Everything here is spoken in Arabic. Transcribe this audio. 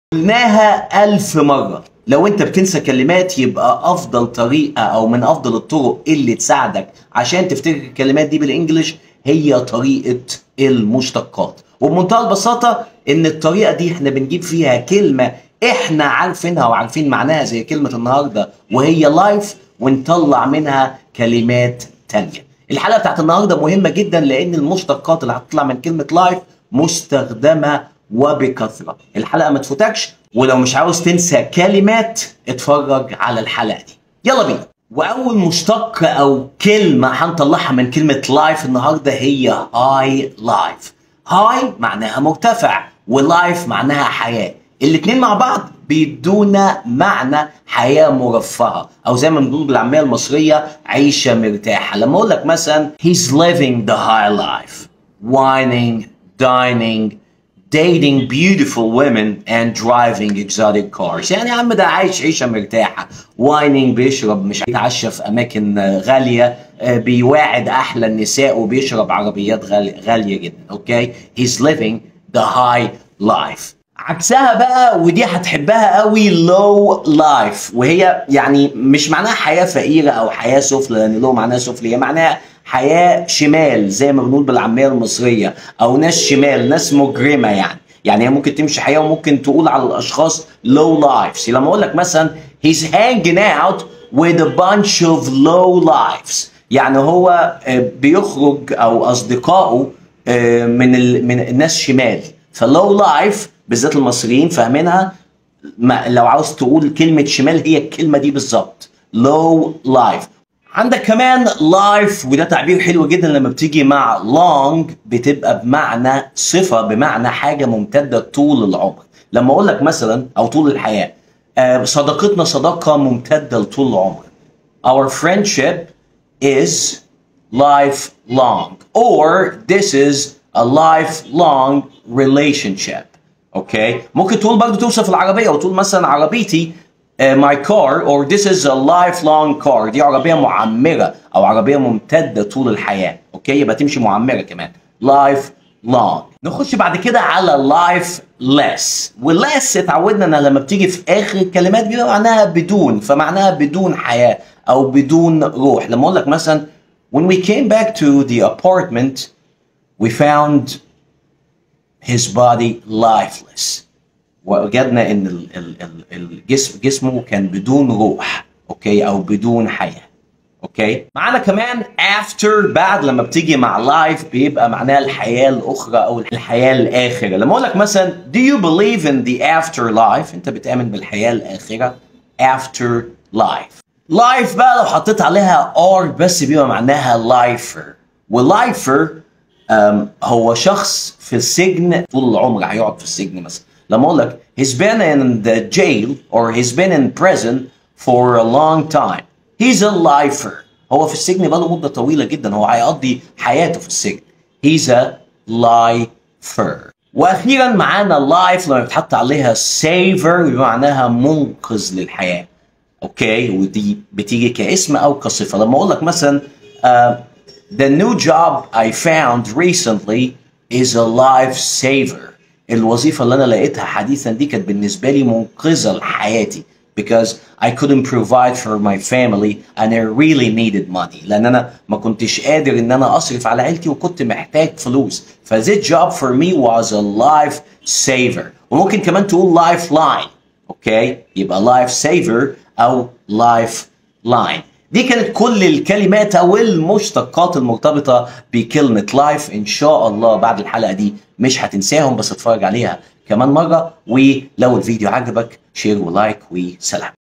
قلناها 1000 مرة. لو انت بتنسى كلمات يبقى افضل طريقة او من افضل الطرق اللي تساعدك عشان تفتكر الكلمات دي بالانجلش هي طريقة المشتقات. وبمنتهى البساطة ان الطريقة دي احنا بنجيب فيها كلمة احنا عارفينها وعارفين معناها زي كلمة النهاردة وهي لايف، ونطلع منها كلمات تانية. الحلقة بتاعت النهاردة مهمة جدا لان المشتقات اللي هتطلع من كلمة لايف مستخدمة وبكثرة. الحلقة ما تفوتكش، ولو مش عاوز تنسى كلمات اتفرج على الحلقة دي. يلا بينا. واول مشتق او كلمة هنطلعها من كلمة لايف النهاردة هي هاي لايف. هاي معناها مرتفع ولايف معناها حياة، الاتنين مع بعض بيدونا معنى حياة مرفهة، او زي ما بنقول بالعامية المصرية عيشة مرتاحة. لما اقول لك مثلا he's living the high life, wining, dining, dating beautiful women and driving exotic cars. يعني يا عم ده عايش عيشة مرتاحة. وايننج بيشرب، مش بيتعشى في أماكن غالية، بيواعد أحلى النساء وبيشرب عربيات غالية جدا. أوكي؟ He's living the high life. عكسها بقى ودي هتحبها قوي low life، وهي يعني مش معناها حياة فقيرة أو حياة سفلى، لأن low معناها سفلى، هي معناها حياة شمال زي ما بنقول بالعامية المصرية، أو ناس شمال، ناس مجرمة. يعني هي ممكن تمشي حياة وممكن تقول على الأشخاص low lives. لما أقول لك مثلا he's hanging out with a bunch of low lives، يعني هو بيخرج أو أصدقائه من الناس شمال. فlow life بالذات المصريين فاهمينها. لو عاوز تقول كلمة شمال هي الكلمة دي بالظبط، low life. عندك كمان life، وده تعبير حلو جدا لما بتيجي مع long بتبقى بمعنى صفة، بمعنى حاجة ممتدة طول العمر. لما اقول لك مثلا او طول الحياة، صداقتنا صداقة ممتدة لطول العمر. Our friendship is lifelong, or this is a lifelong relationship. اوكي؟ ممكن تقول برضه توصف العربية وتقول مثلا عربيتي my car, or this is a lifelong car. دي عربية معمرة أو عربية ممتدة طول الحياة. أوكي؟ يبقى تمشي معمرة كمان. lifelong. نخش بعد كده على lifeless. والless اتعودنا إنها لما بتيجي في آخر الكلمات بيبقى معناها بدون، فمعناها بدون حياة أو بدون روح. لما أقول لك مثلا when we came back to the apartment we found his body lifeless. وجدنا ان جسمه كان بدون روح. اوكي؟ او بدون حياه. اوكي؟ معانا كمان after، بعد لما بتيجي مع life بيبقى معناها الحياه الاخرى او الحياه الاخره. لما اقول لك مثلا do you believe in the afterlife، انت بتامن بالحياه الاخره. after life. life بقى لو حطيت عليها r بس بيبقى معناها lifer. والlifer هو شخص في السجن طول العمر، هيقعد في السجن مثلا. لما اقول لك he's been in the jail or he's been in prison for a long time, he's a lifer. هو في السجن بقاله مدة طويلة جدا، هو هيقضي حياته في السجن. he's a lifer. واخيرا معانا life لما بتحط عليها saver بمعناها منقذ للحياة. اوكي؟ ودي بتيجي كاسم او كصفة. لما اقول لك مثلا the new job I found recently is a lifesaver. الوظيفة اللي أنا لقيتها حديثا دي كانت بالنسبة لي منقذة لحياتي because I couldn't provide for my family and I really needed money. لأن أنا ما كنتش قادر إن أنا أصرف على عيلتي وكنت محتاج فلوس. فذات job for me was a lifesaver. وممكن كمان تقول lifeline. أوكي؟ يبقى lifesaver أو lifeline. دي كانت كل الكلمات او المشتقات المرتبطه بكلمه لايف. ان شاء الله بعد الحلقه دي مش هتنساهم، بس اتفرج عليها كمان مره. ولو الفيديو عجبك شير ولايك وسلام.